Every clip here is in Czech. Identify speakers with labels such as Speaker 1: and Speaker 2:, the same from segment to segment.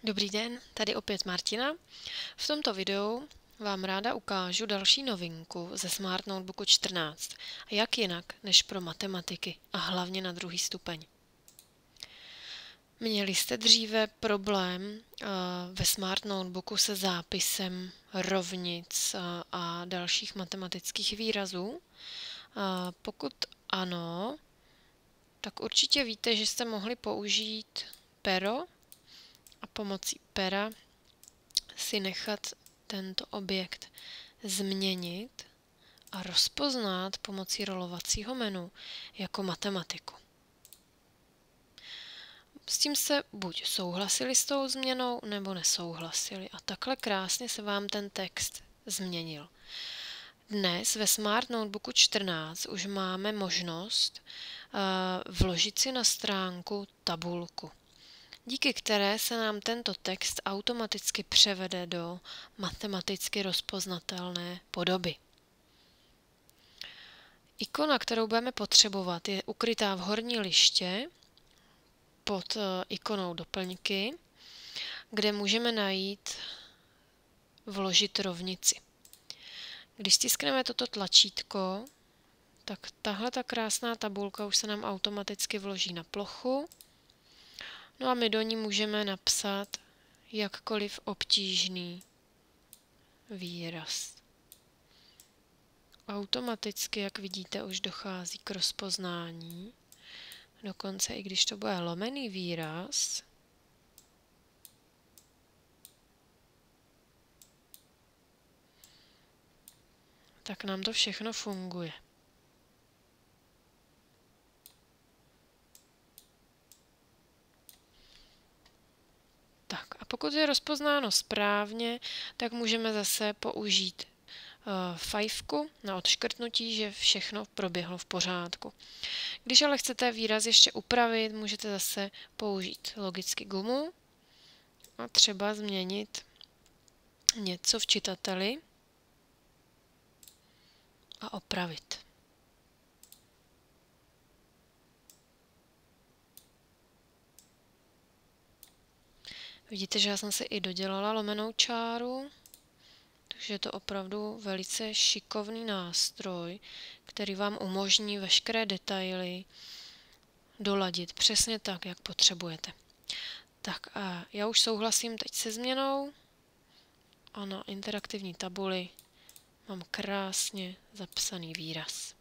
Speaker 1: Dobrý den, tady opět Martina. V tomto videu vám ráda ukážu další novinku ze Smart Notebooku 14. A jak jinak než pro matematiky a hlavně na druhý stupeň. Měli jste dříve problém ve Smart Notebooku se zápisem rovnic a dalších matematických výrazů? Pokud ano, tak určitě víte, že jste mohli použít pero a pomocí pera si nechat tento objekt změnit a rozpoznat pomocí rolovacího menu jako matematiku. S tím se buď souhlasili s tou změnou, nebo nesouhlasili. A takhle krásně se vám ten text změnil. Dnes ve Smart Notebooku 14 už máme možnost vložit si na stránku tabulku, díky které se nám tento text automaticky převede do matematicky rozpoznatelné podoby. Ikona, kterou budeme potřebovat, je ukrytá v horní liště pod ikonou doplňky, kde můžeme najít vložit rovnici. Když stiskneme toto tlačítko, tak tahle ta krásná tabulka už se nám automaticky vloží na plochu. No a my do ní můžeme napsat jakkoliv obtížný výraz. Automaticky, jak vidíte, už dochází k rozpoznání. Dokonce i když to bude lomený výraz, tak nám to všechno funguje. Tak a pokud je rozpoznáno správně, tak můžeme zase použít fajfku na odškrtnutí, že všechno proběhlo v pořádku. Když ale chcete výraz ještě upravit, můžete zase použít logicky gumu a třeba změnit něco v čitateli a opravit. Vidíte, že já jsem si i dodělala lomenou čáru, takže je to opravdu velice šikovný nástroj, který vám umožní veškeré detaily doladit přesně tak, jak potřebujete. Tak a já už souhlasím teď se změnou a na interaktivní tabuli mám krásně zapsaný výraz.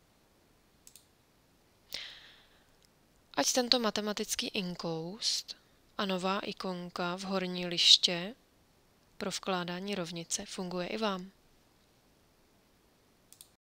Speaker 1: Ať tento matematický inkoust a nová ikonka v horní liště pro vkládání rovnice funguje i vám.